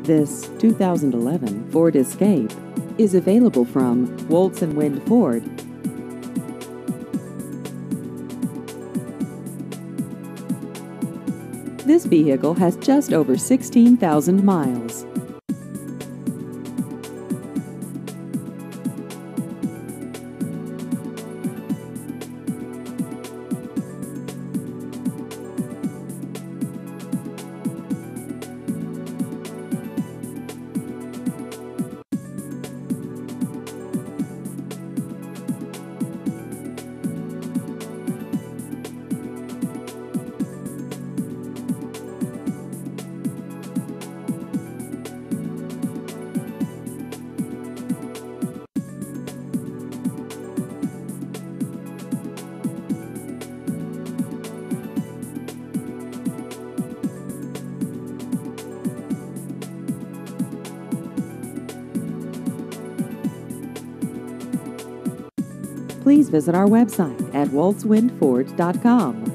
This 2011 Ford Escape is available from Woltz & Wind Ford. This vehicle has just over 16,000 miles. Please visit our website at woltzwindford.com.